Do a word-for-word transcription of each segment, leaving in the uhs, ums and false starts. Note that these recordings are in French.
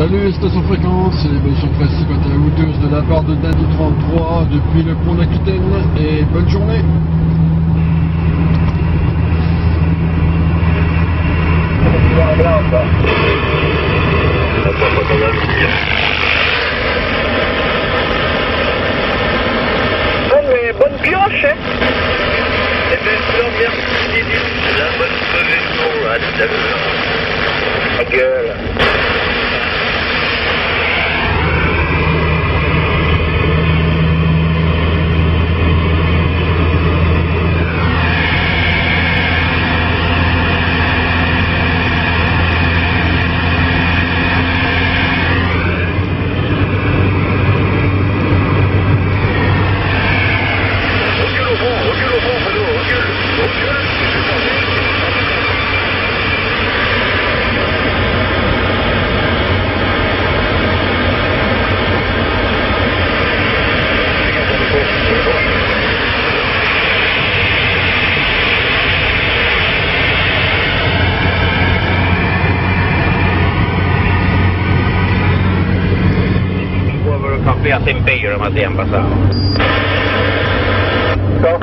Salut Station Fréquence, et bonne surprise quant à la houteuse de la part de Daddy trente-trois depuis le pont d'Aquitaine, et bonne journée. Bonne, mais bonne pioche, hein. Et bien, bien, bien, la bonne solution à tout à l'heure. Ta gueule. A Sempeio la mattina passata. No.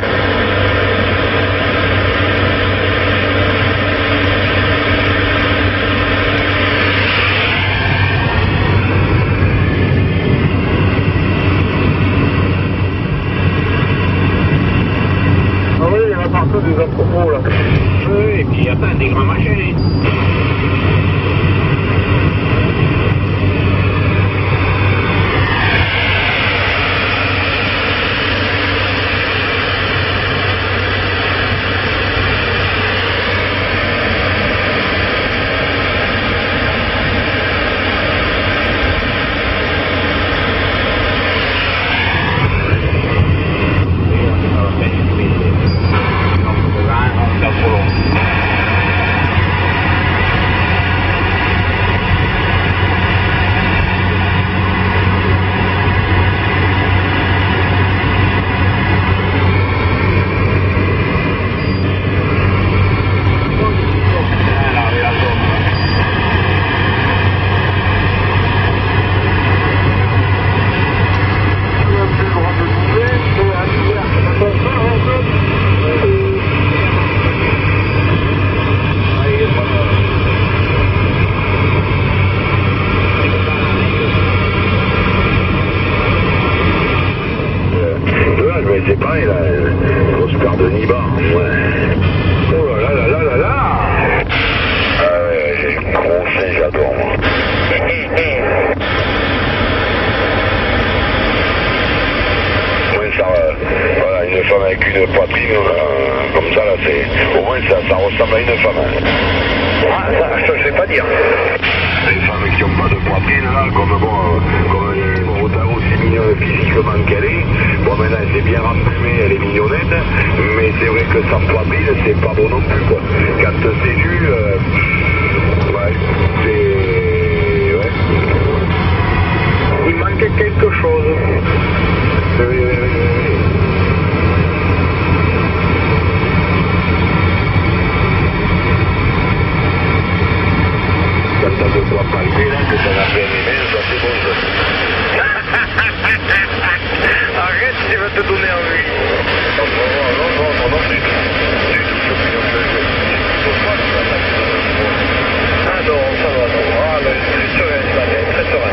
Ah oui, il y en a partout des entrepôts là. Oui, et puis il y a plein des grands machins. C'est pareil là, grosse paire de nibards, ouais. Oh là là là là là. Ah ouais, j'ai le gros chien, j'adore moi. Moins ça, euh, voilà, une femme avec une poitrine, euh, comme ça là, c'est, au moins ça, ça ressemble à une femme. Ah, ça, ça je sais pas dire. Les femmes qui n'ont pas de poitrine là, comme bon, euh, comme euh, aussi mignonne physiquement qu'elle est, bon maintenant elle s'est bien remplimée, elle est mignonnette, mais c'est vrai que sans poitrine c'est pas bon non plus quoi. Quand c'est nu, euh, ouais, c'est... ouais. Il manque quelque chose. Oui, oui, oui, oui. Quand t'as de quoi palper là, que t'en as bien aimé, ça c'est bon ça. Arrête, je vais te donner envie. Non, non, non, non, non, non, du tout. Du tout, je suis un peu... Faut pas que ça passe. Ah non, ça va, non. Ah, mais c'est serein, ça va, très serein.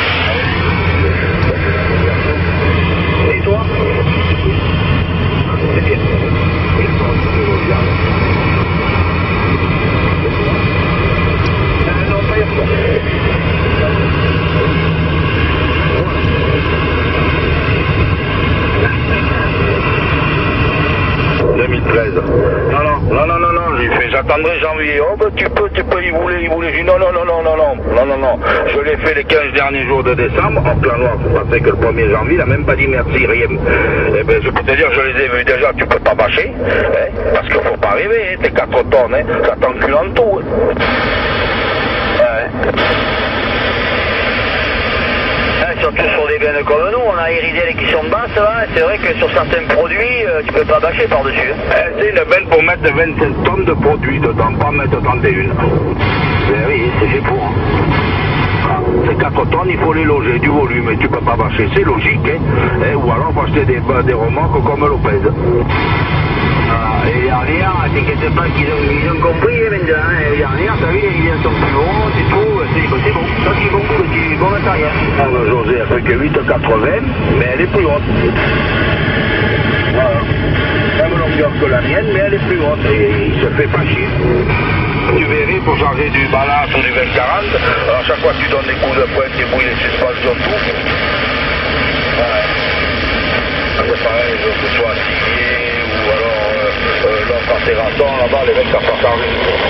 Et toi? C'est bien. Et toi, tu te regardes. Ah non, pas hier soir. deux mille treize. Non, non, non, non, non, non, j'ai fait, j'attendrai janvier. Oh, bah, tu peux, tu peux, il voulait, il voulait. J'ai dit non, non, non, non, non, non, non, non, non. Je l'ai fait les quinze derniers jours de décembre, en plein noir. Vous pensez que le premier janvier, il n'a même pas dit merci, rien. Eh ben, je peux te dire, je les ai vus déjà, tu peux pas bâcher, hein, parce qu'il faut pas arriver, hein, t'es quatre tonnes, hein, ça t'encule en tout. Hein. Ouais. Hein, surtout sur des bennes comme nous, on a iridé les qui sont basses, là, c'est vrai que sur certains produits, euh, tu peux pas bâcher par-dessus. Eh, c'est une benne pour mettre vingt-cinq tonnes de produits dedans, pas mettre trente et un. Ben oui, c'est fait pour. Ah, c'est quatre tonnes, il faut les loger du volume. Et tu peux pas bâcher, c'est logique. Hein. Et, ou alors faut acheter des, des remorques comme Lopez. Ah, et dernière, t'inquiète pas qu'ils ont, ils ont compris maintenant. Et dernière, t'as vu, ils sont plus hauts, c'est tout. C'est bon, ça c'est bon, c'est bon matériel. Ah, ben, José a fait que huit quatre-vingts, mais elle est plus haute. Voilà. Même longueur que la mienne, mais elle est plus haute. Et il se fait pas chier. Tu verrais, pour changer du balance ou du vingt quarante, à chaque fois que tu donnes des coups de pointe, tu bouilles les suspensions, tout. Ouais. C'est pareil, que ce soit signé ou alors euh, euh, l'autre en terrasson, là-bas, les mecs, ça pas changé.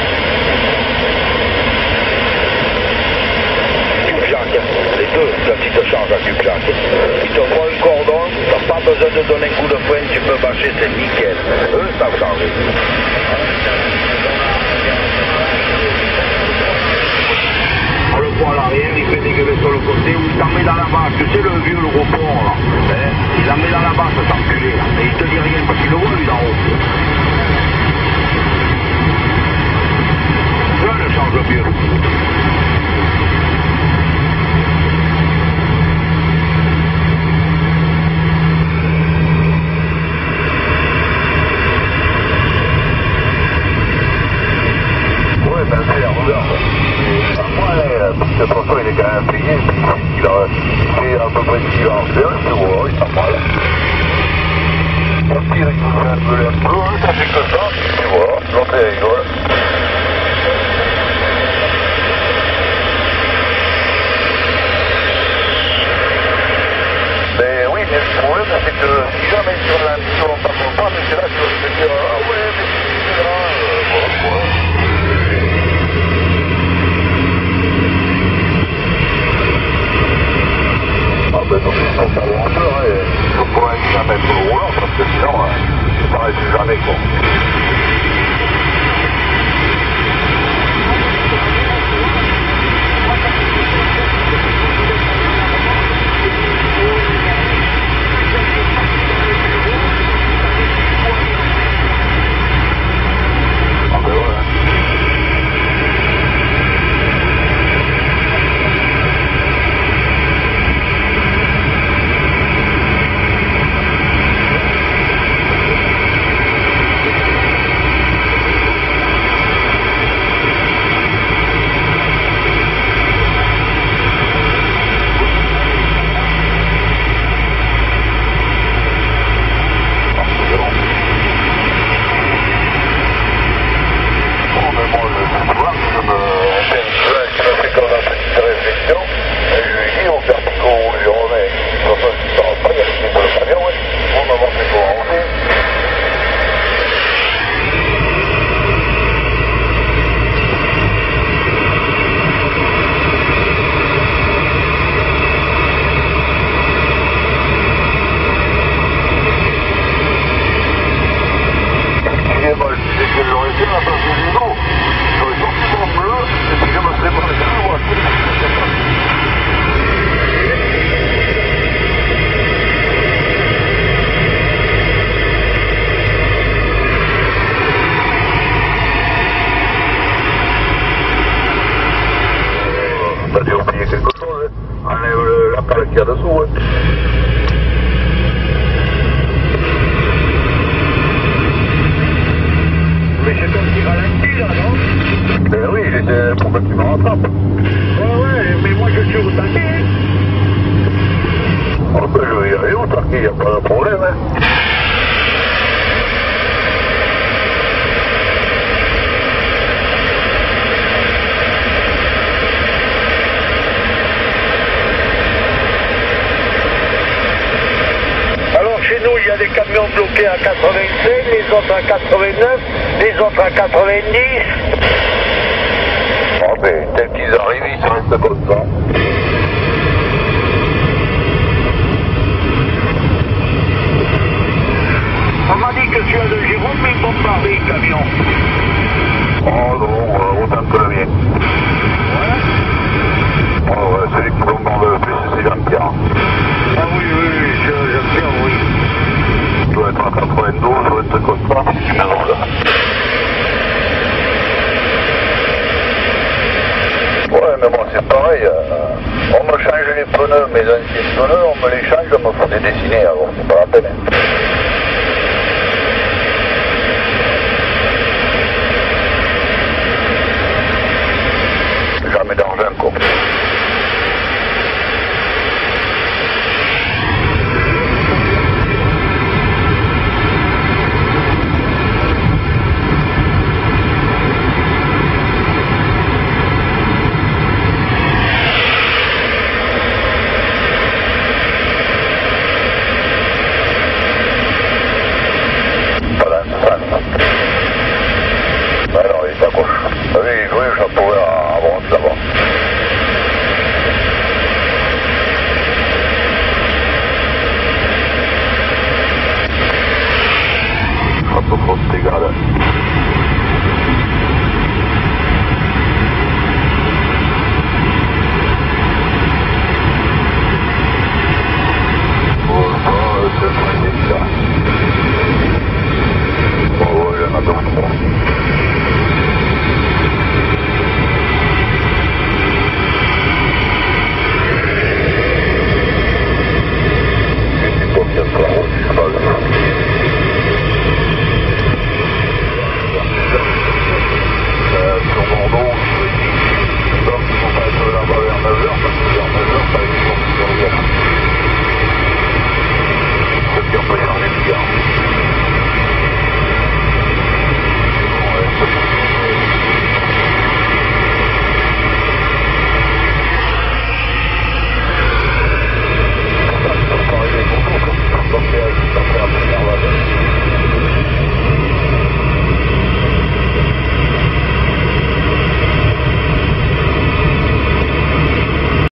Tu claques, les deux, quand ils te changent, tu claques. Ils te font un cordon, t'as pas besoin de donner un coup de pointe, tu peux bâcher, c'est nickel. Eux, ça a changé. Le poids à l'arrière, il fait dégueuler sur le côté, ou il t'en met dans la bâche, tu sais le vieux, le gros port là, hein, il en met dans la bâche, cet enculé là, et il te dit rien parce qu'il le voit lui d'en haut. Je le change le vieux. Ouais, ben c'est la regarde. Le poisson il est quand même payé, il a fait à peu près dix ans, c'est bon, il s'en parle. On tire, il fait un peu l'air bleu, ça fait que ça, et voilà, l'autre il rigole. Mais oui, mais le problème c'est que si jamais sur la mission on passe pas, mais c'est là que je vais te dire, ah ouais, mais c'est là, voilà, voilà. Ah ben donc il faut faire le rangeur et il faut quand même jamais mettre le roulant parce que sinon hein, c'est pareil plus jamais quoi. Ah ben ouais. Bloqués à quatre-vingt-cinq, les autres à quatre-vingt-neuf, les autres à quatre-vingt-dix. Oh mais tel qu'ils arrivent, ils restent comme ça. On m'a dit que tu as de Jérôme, mais bombardé le camion. Oh non, euh, autant que le mien. Ouais. Oh ouais, celui qui bombarde le plus, c'est Jean-Pierre. Ah oui, oui, oui, Jean-Pierre, oui. Il doit être à quatre-vingt-douze ou un truc comme ça. Alors là. tonneaux, mes anciens tonneaux, on me les change, on me faut des dessiner, alors c'est pas la peine. Hein. Jamais d'argent, quoi.